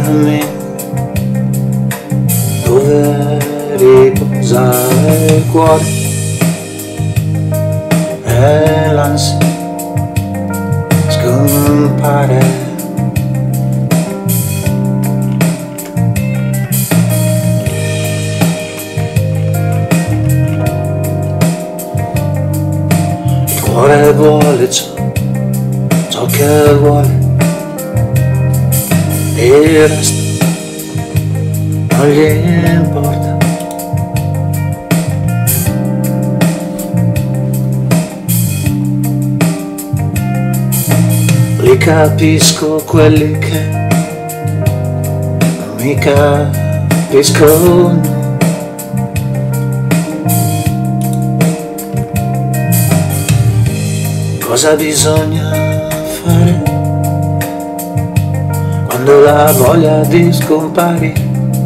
cammino dove riposa il cuore e l'ansia scompare. Il cuore vuole ciò che vuole e il resto non gli importa. Li capisco quelli che non mi capiscono. Cosa bisogna fare quando la voglia di scomparire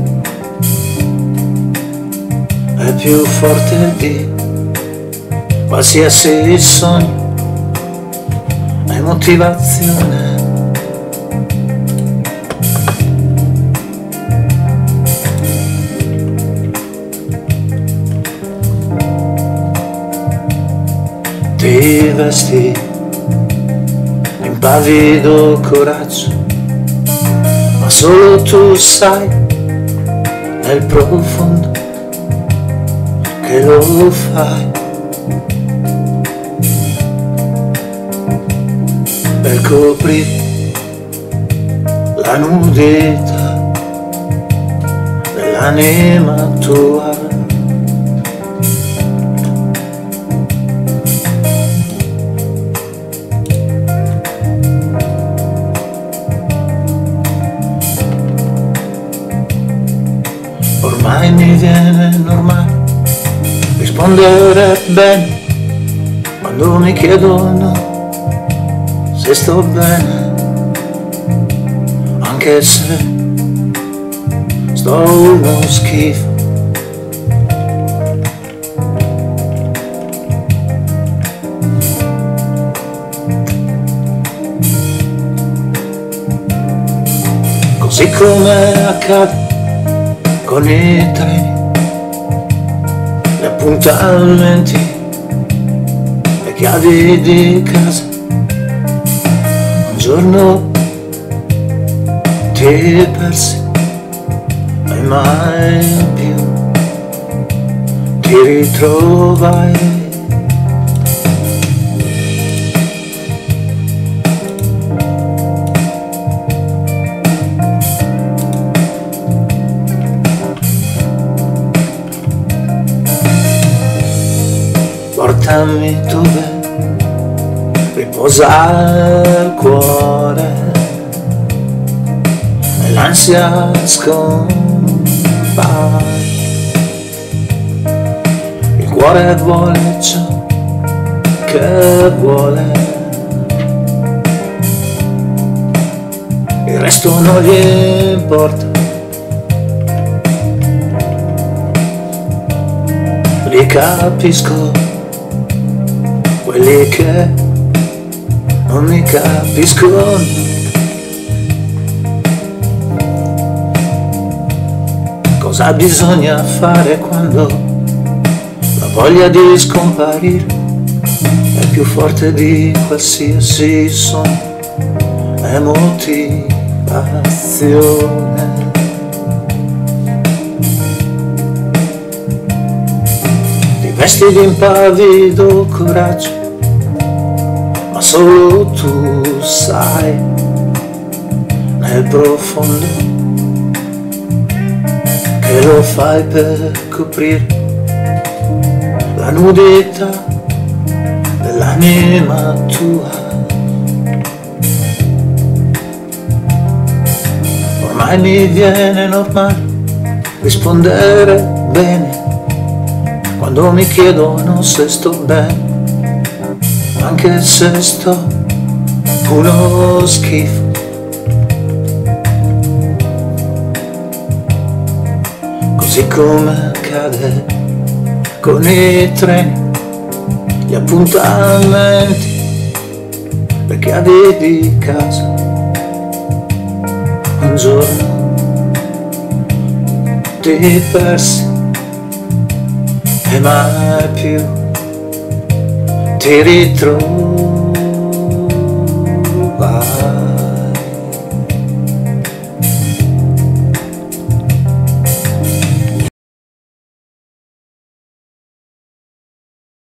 è più forte di qualsiasi sogno e motivazione? Ti vesti impavido coraggio, ma solo tu sai nel profondo che lo fai per coprire la nudità dell'anima tua. Ormai mi viene normale rispondere bene quando mi chiedono se sto bene, anche se sto uno schifo. Così come accade con i treni, gli appuntamenti, le chiavi di casa. Un giorno ti persi e mai più ti ritrovai. Portami dove riposa il cuore e l'ansia scompare. Il cuore vuole ciò che vuole, il resto non gli importa. Li capisco quelli che non mi capiscono. Cosa bisogna fare quando la voglia di scomparire è più forte di qualsiasi sogno e motivazione? Ti vesti di impavido coraggio, ma solo tu sai nel profondo che lo fai per coprire la nudità dell'anima tua. Ormai mi viene normale rispondere bene quando mi chiedono se sto bene, anche se sto uno schifo. Così come accade con i treni, gli appuntamenti, le chiavi di casa. Un giorno ti persi e mai più ti ritrovi.